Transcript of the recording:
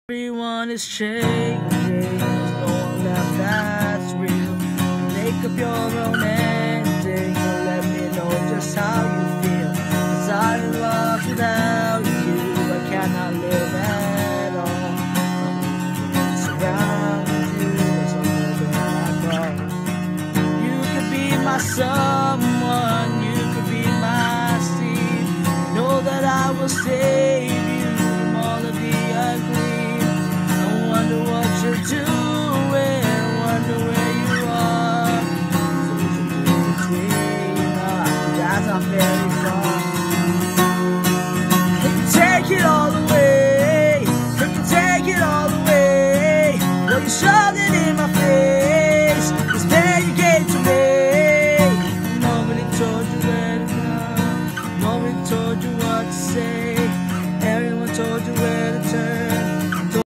Everyone is changing, there's no one left that's real. Make up your own ending, so let me know just how you feel. 'Cause I'm lost without you, I cannot live at all. Surround you as I'm moving my car. You could be my someone, you could be my Steve. Know that I will save you from all of the ugly. Wonder what you're doing, wonder where you are. So in between us, that's not very far. They can take it all away, they can take it all away. Well, you shoved it in.